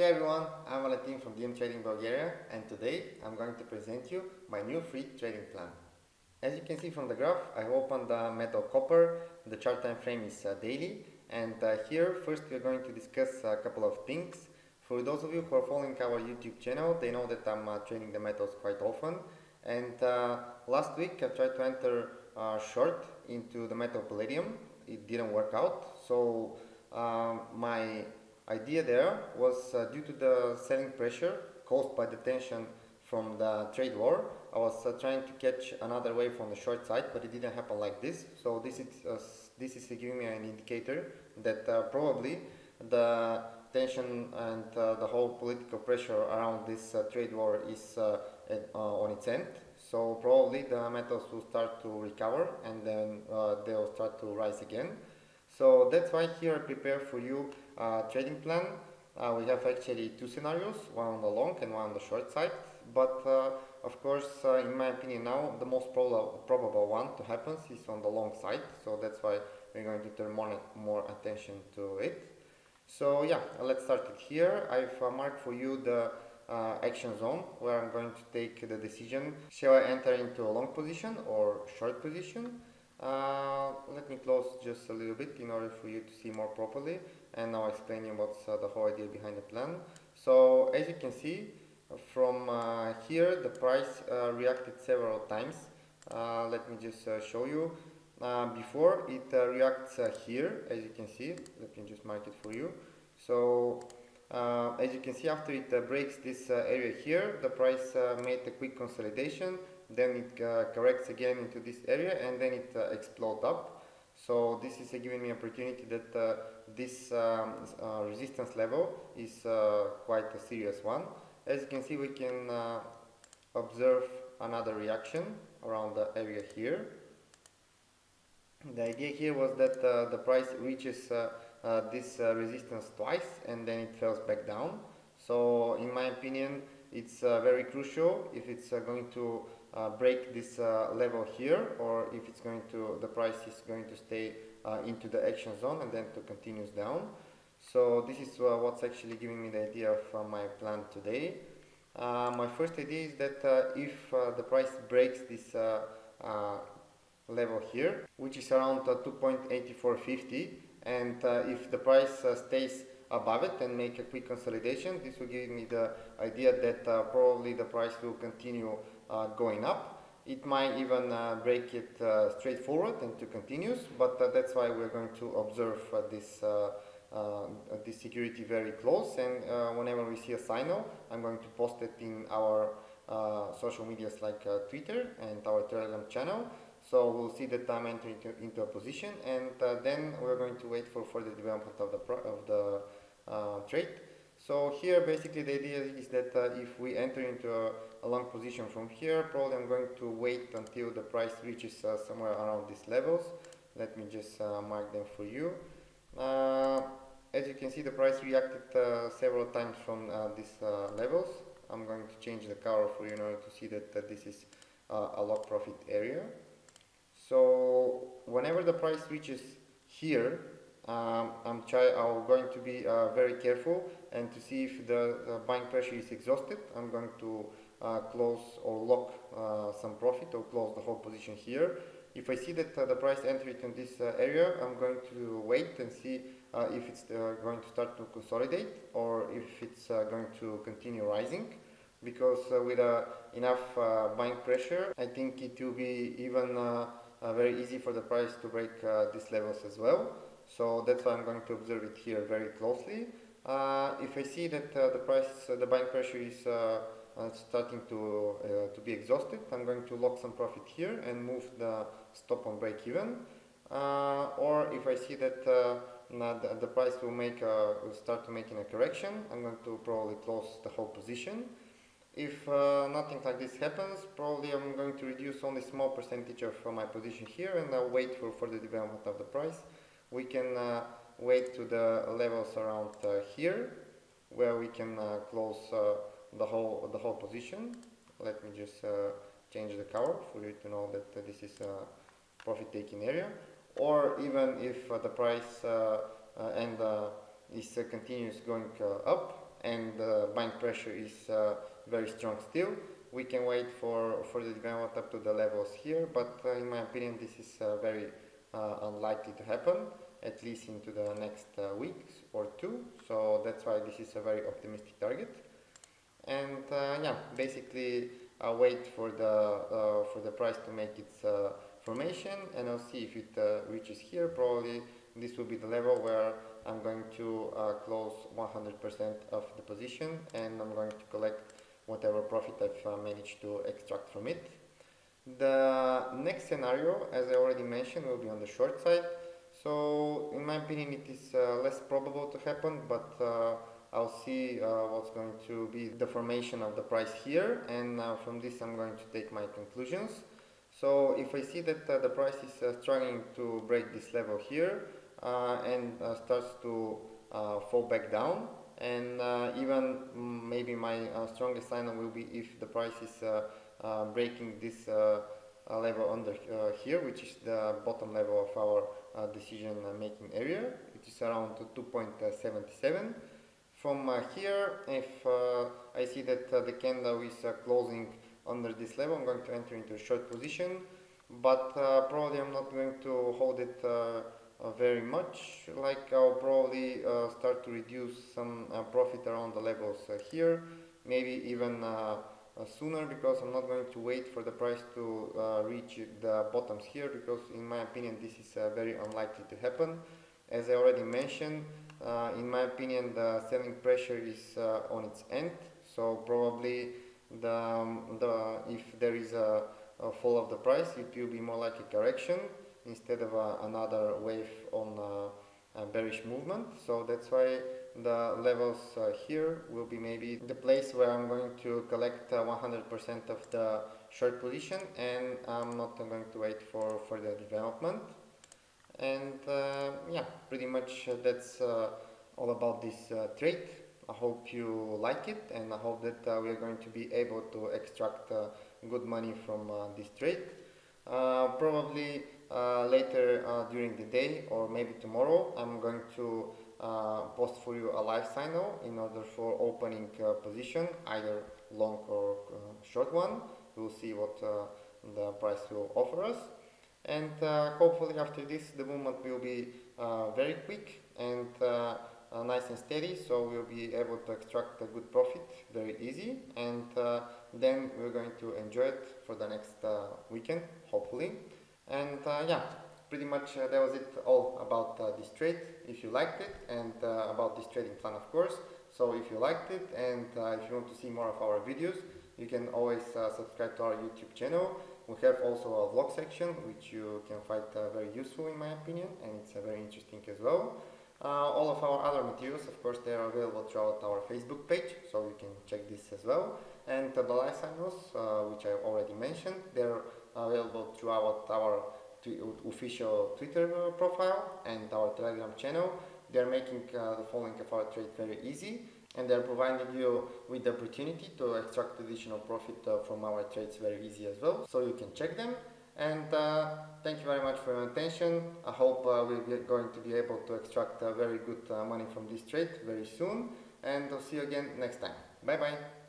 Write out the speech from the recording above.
Hey everyone, I'm Valentin from DM Trading Bulgaria, and today I'm going to present you my new free trading plan. As you can see from the graph, I opened the metal copper, the chart time frame is daily, and here first we're going to discuss a couple of things. For those of you who are following our YouTube channel, they know that I'm trading the metals quite often, and last week I tried to enter short into the metal palladium. It didn't work out, so my idea there was due to the selling pressure caused by the tension from the trade war. I was trying to catch another wave from the short side, but it didn't happen like this. So this is giving me an indicator that probably the tension and the whole political pressure around this trade war is on its end. So probably the metals will start to recover and then they'll start to rise again. So that's why here I prepare for you a trading plan. We have actually two scenarios, one on the long and one on the short side. But of course, in my opinion now, the most probable one to happen is on the long side. So that's why we're going to turn more attention to it. So yeah, let's start it here. I've marked for you the action zone where I'm going to take the decision. Shall I enter into a long position or short position? Let me close just a little bit in order for you to see more properly, and now explain you what's the whole idea behind the plan. So as you can see from here, the price reacted several times. Let me just show you. Before it reacts here, as you can see, let me just mark it for you. So as you can see, after it breaks this area here, the price made a quick consolidation, then it corrects again into this area, and then it explodes up. So this is giving me opportunity that this resistance level is quite a serious one. As you can see, we can observe another reaction around the area here. The idea here was that the price reaches this resistance twice and then it falls back down. So in my opinion, it's very crucial if it's going to break this level here, or if it's going to, the price is going to stay into the action zone and then to continues down. So this is what's actually giving me the idea of my plan today. My first idea is that if the price breaks this level here, which is around 2.8450, and if the price stays above it and make a quick consolidation, this will give me the idea that probably the price will continue going up. It might even break it straightforward and to continues, but that's why we're going to observe this security very close, and whenever we see a signal, I'm going to post it in our social medias like Twitter and our Telegram channel. So we'll see that I'm entering into a position, and then we're going to wait for further development of the trade. So here basically the idea is that if we enter into a long position from here, probably I'm going to wait until the price reaches somewhere around these levels. Let me just mark them for you. As you can see, the price reacted several times from these levels. I'm going to change the color for you in order to see that this is a lock profit area. So whenever the price reaches here, I'm going to be very careful and to see if the buying pressure is exhausted. I'm going to close or lock some profit or close the whole position here. If I see that the price entered in this area, I'm going to wait and see if it's going to start to consolidate or if it's going to continue rising. Because with enough buying pressure, I think it will be even very easy for the price to break these levels as well. So that's why I'm going to observe it here very closely. If I see that the buying pressure is starting to be exhausted, I'm going to lock some profit here and move the stop on break even. Or if I see that the price will start to making a correction, I'm going to probably close the whole position. If nothing like this happens, probably I'm going to reduce only small percentage of my position here, and I'll wait for further development of the price. We can wait to the levels around here, where we can close the whole position. Let me just change the color for you to know that this is a profit taking area. Or even if the price is continues going up, and buying pressure is very strong still. We can wait for the development up to the levels here, but in my opinion this is very unlikely to happen, at least into the next weeks or two, so that's why this is a very optimistic target. And yeah, basically wait for the price to make its formation, and I'll see if it reaches here. Probably this will be the level where I'm going to close 100% of the position, and I'm going to collect whatever profit I've managed to extract from it. The next scenario, as I already mentioned, will be on the short side. So in my opinion it is less probable to happen, but I'll see what's going to be the formation of the price here, and from this I'm going to take my conclusions. So if I see that the price is struggling to break this level here and starts to fall back down, and even maybe my strongest signal will be if the price is breaking this level under here, which is the bottom level of our decision making area, which is around 2.77. From here, if I see that the candle is closing under this level, I'm going to enter into a short position, but probably I'm not going to hold it very much. Like I'll probably start to reduce some profit around the levels here, maybe even sooner, because I'm not going to wait for the price to reach the bottoms here, because in my opinion this is very unlikely to happen. As I already mentioned, in my opinion the selling pressure is on its end, so probably if there is a fall of the price, it will be more like a correction instead of another wave on a bearish movement. So that's why the levels here will be maybe the place where I'm going to collect 100% of the short position, and I'm not going to wait for further development. And yeah, pretty much that's all about this trade. I hope you like it, and I hope that we are going to be able to extract good money from this trade. Probably later during the day, or maybe tomorrow, I'm going to post for you a live signal in order for opening position, either long or short one. We'll see what the price will offer us, and hopefully after this the movement will be very quick and nice and steady, so we'll be able to extract a good profit very easy, and then we're going to enjoy it for the next weekend, hopefully. And yeah, pretty much that was it all about this trade, if you liked it, and about this trading plan, of course. So if you liked it, and if you want to see more of our videos, you can always subscribe to our YouTube channel. We have also a vlog section, which you can find very useful in my opinion, and it's very interesting as well. All of our other materials, of course, they are available throughout our Facebook page, so you can check this as well. And the live signals, which I already mentioned, they're available throughout our official Twitter profile and our Telegram channel. They're making the following of our trade very easy, and they're providing you with the opportunity to extract additional profit from our trades very easy as well, so you can check them. And thank you very much for your attention. I hope we're going to be able to extract very good money from this trade very soon, and I'll see you again next time. Bye bye.